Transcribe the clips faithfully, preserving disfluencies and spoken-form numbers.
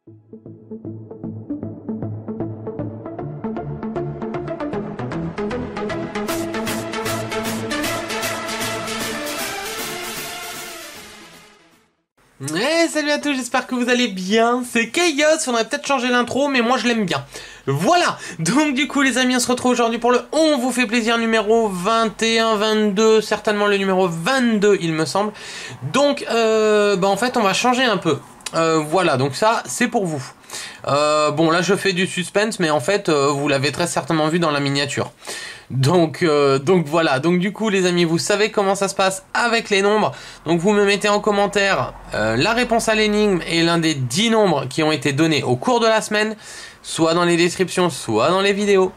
Hey, salut à tous, j'espère que vous allez bien. C'est Chaos, faudrait peut-être changer l'intro, mais moi je l'aime bien. Voilà, donc du coup les amis, on se retrouve aujourd'hui pour le On vous fait plaisir numéro vingt et un vingt-deux, certainement le numéro vingt-deux il me semble. Donc euh, bah en fait on va changer un peu. Euh, voilà, donc ça c'est pour vous. Euh, bon là je fais du suspense, mais en fait euh, vous l'avez très certainement vu dans la miniature. Donc, euh, donc voilà, donc du coup les amis, vous savez comment ça se passe avec les nombres. Donc vous me mettez en commentaire euh, la réponse à l'énigme et l'un des dix nombres qui ont été donnés au cours de la semaine, soit dans les descriptions, soit dans les vidéos.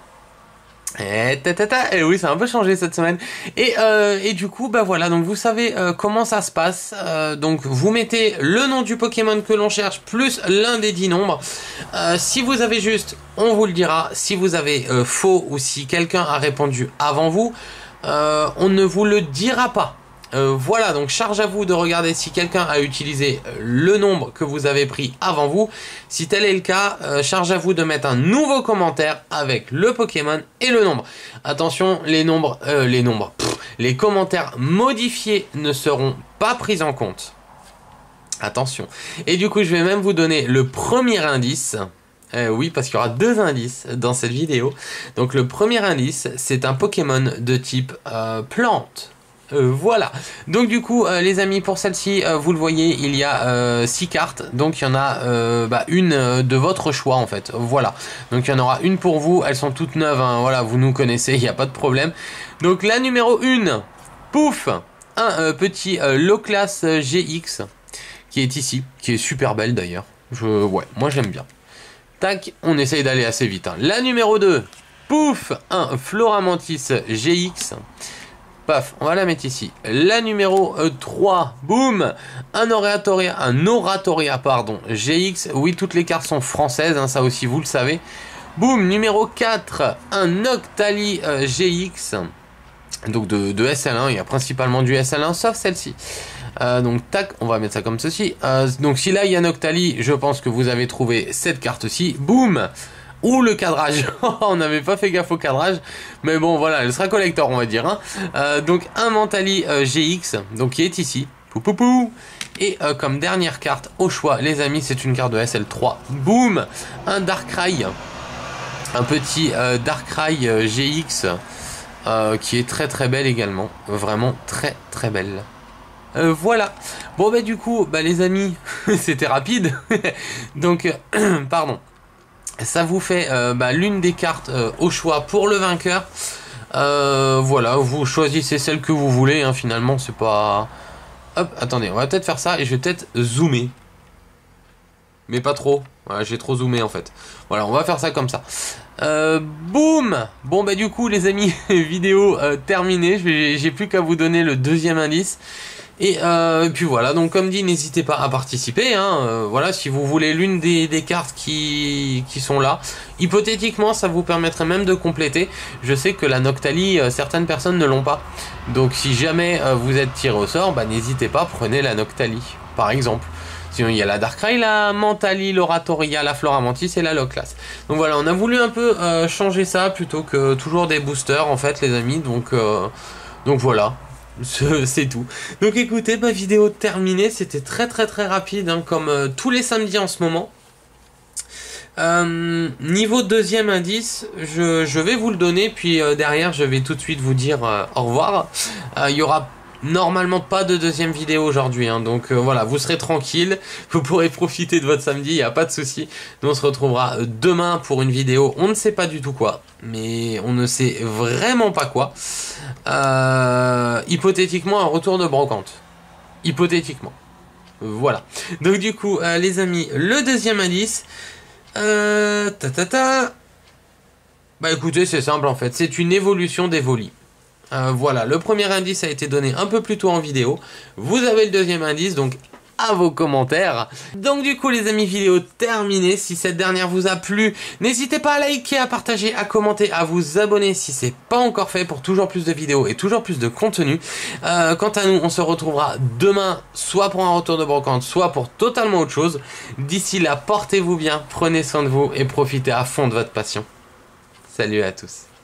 Et, tatata, et oui, ça a un peu changé cette semaine. Et, euh, et du coup, bah voilà, donc vous savez euh, comment ça se passe. Euh, donc vous mettez le nom du Pokémon que l'on cherche plus l'un des dix nombres. Euh, si vous avez juste, on vous le dira. Si vous avez euh, faux ou si quelqu'un a répondu avant vous, euh, on ne vous le dira pas. Euh, voilà, donc charge à vous de regarder si quelqu'un a utilisé le nombre que vous avez pris avant vous. Si tel est le cas, euh, charge à vous de mettre un nouveau commentaire avec le Pokémon et le nombre. Attention, les nombres, euh, les nombres, pff, les commentaires modifiés ne seront pas pris en compte. Attention. Et du coup, je vais même vous donner le premier indice. Euh, oui, parce qu'il y aura deux indices dans cette vidéo. Donc le premier indice, c'est un Pokémon de type euh, plante. Euh, voilà, donc du coup euh, les amis, pour celle-ci euh, vous le voyez, il y a euh, six cartes, donc il y en a euh, bah, une euh, de votre choix en fait. Voilà, donc il y en aura une pour vous, elles sont toutes neuves, hein. Voilà, vous nous connaissez, il n'y a pas de problème. Donc la numéro un, pouf, un euh, petit euh, low class euh, G X qui est ici, qui est super belle d'ailleurs. Je, ouais, moi j'aime bien. Tac, on essaye d'aller assez vite, hein. La numéro deux, pouf, un Floramantis G X. Paf, on va la mettre ici. La numéro trois, boum, un Oratoria, un Oratoria, pardon, G X. Oui, toutes les cartes sont françaises, hein, ça aussi vous le savez. Boum, numéro quatre, un Octali euh, G X. Donc de, de S L un, il y a principalement du S L un, sauf celle-ci. Euh, donc tac, on va mettre ça comme ceci. Euh, donc si là il y a un Octali, je pense que vous avez trouvé cette carte-ci. Boum. Ou le cadrage, on n'avait pas fait gaffe au cadrage, mais bon voilà, elle sera collector on va dire, hein. Euh, donc un Mentali euh, G X, donc qui est ici, pou pou pou. Et euh, comme dernière carte au choix les amis, c'est une carte de S L trois, boum, un Darkrai, un petit euh, Darkrai euh, G X, euh, qui est très très belle également, vraiment très très belle. Euh, voilà, bon bah du coup, bah les amis, c'était rapide, donc, euh, pardon. Ça vous fait euh, bah, l'une des cartes euh, au choix pour le vainqueur. Euh, voilà, vous choisissez celle que vous voulez, hein, finalement, c'est pas... Hop, attendez, on va peut-être faire ça et je vais peut-être zoomer. Mais pas trop, voilà, j'ai trop zoomé en fait. Voilà, on va faire ça comme ça. Euh, boum. Bon bah du coup les amis, vidéo euh, terminée, j'ai plus qu'à vous donner le deuxième indice. Et, euh, et puis voilà, donc comme dit, n'hésitez pas à participer, hein, euh, voilà, si vous voulez l'une des, des cartes qui, qui sont là. Hypothétiquement, ça vous permettrait même de compléter. Je sais que la Noctali, euh, certaines personnes ne l'ont pas. Donc si jamais euh, vous êtes tiré au sort, bah, n'hésitez pas, prenez la Noctali, par exemple. Sinon il y a la Darkrai, la Mentali, l'Oratoria, la Floramantis et la Loclas. Donc voilà, on a voulu un peu euh, changer ça plutôt que toujours des boosters en fait les amis. Donc, euh, donc voilà. C'est tout. Donc écoutez, ma vidéo terminée, c'était très très très rapide, hein, comme euh, tous les samedis en ce moment. Euh, niveau deuxième indice, je, je vais vous le donner, puis euh, derrière je vais tout de suite vous dire euh, au revoir. Euh, il y aura normalement pas de deuxième vidéo aujourd'hui, hein, donc euh, voilà, vous serez tranquille, vous pourrez profiter de votre samedi, il n'y a pas de souci. Nous on se retrouvera demain pour une vidéo, on ne sait pas du tout quoi, mais on ne sait vraiment pas quoi. Euh, hypothétiquement un retour de brocante, hypothétiquement. Voilà, donc du coup euh, les amis, le deuxième indice, euh, ta ta ta. Bah écoutez, c'est simple en fait, c'est une évolution d'Evoli. Euh, voilà, le premier indice a été donné un peu plus tôt en vidéo. Vous avez le deuxième indice, donc à vos commentaires. Donc du coup les amis, vidéo terminée. Si cette dernière vous a plu, n'hésitez pas à liker, à partager, à commenter, à vous abonner si c'est pas encore fait pour toujours plus de vidéos et toujours plus de contenu. Euh, quant à nous, on se retrouvera demain, soit pour un retour de brocante, soit pour totalement autre chose. D'ici là, portez-vous bien, prenez soin de vous et profitez à fond de votre passion. Salut à tous.